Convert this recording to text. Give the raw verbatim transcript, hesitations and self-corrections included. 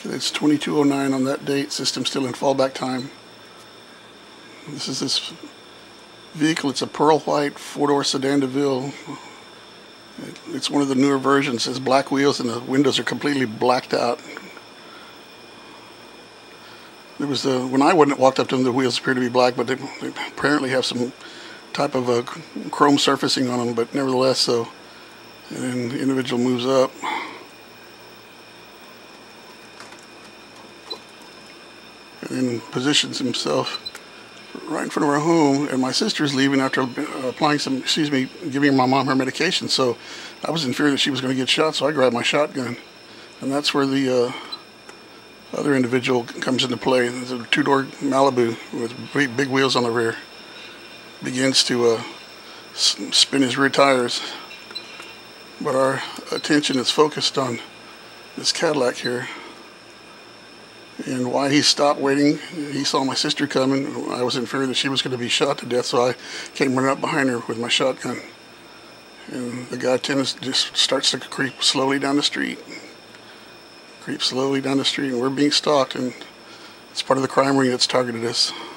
It's twenty-two oh nine on that date. System still in fallback time. This is this vehicle. It's a pearl white four-door sedan DeVille. It's one of the newer versions. It has black wheels and the windows are completely blacked out. There was a, when I walked up to them, the wheels appeared to be black, but they, they apparently have some type of a chrome surfacing on them. But nevertheless, so and then the individual moves up. And then positions himself right in front of our home, and my sister's leaving after applying some, excuse me, giving my mom her medication. So I was in fear that she was going to get shot, so I grabbed my shotgun. And that's where the uh, other individual comes into play. There's a two-door Malibu with big, big wheels on the rear. Begins to uh, spin his rear tires. But our attention is focused on this Cadillac here. And why he stopped waiting, he saw my sister coming. I was in fear that she was going to be shot to death, so I came running up behind her with my shotgun. And the guy tennis just starts to creep slowly down the street. Creep slowly down the street, and we're being stalked, and it's part of the crime ring that's targeted us.